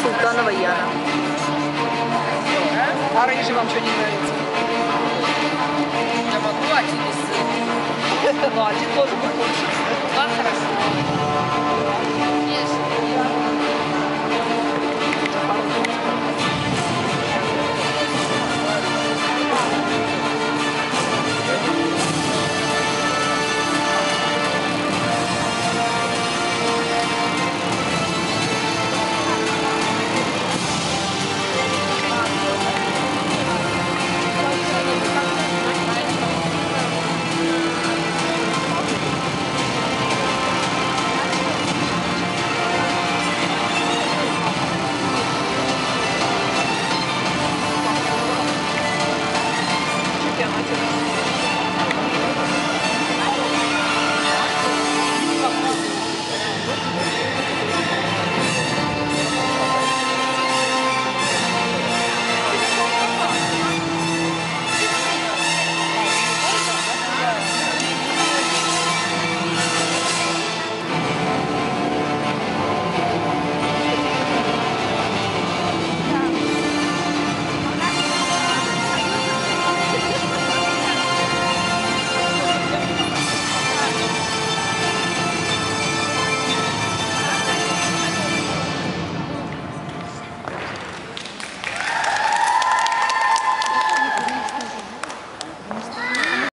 Султанова Яна. А рыжий вам что не нравится? Я могу один из Ну, один тоже похож. два хорошо. Есть.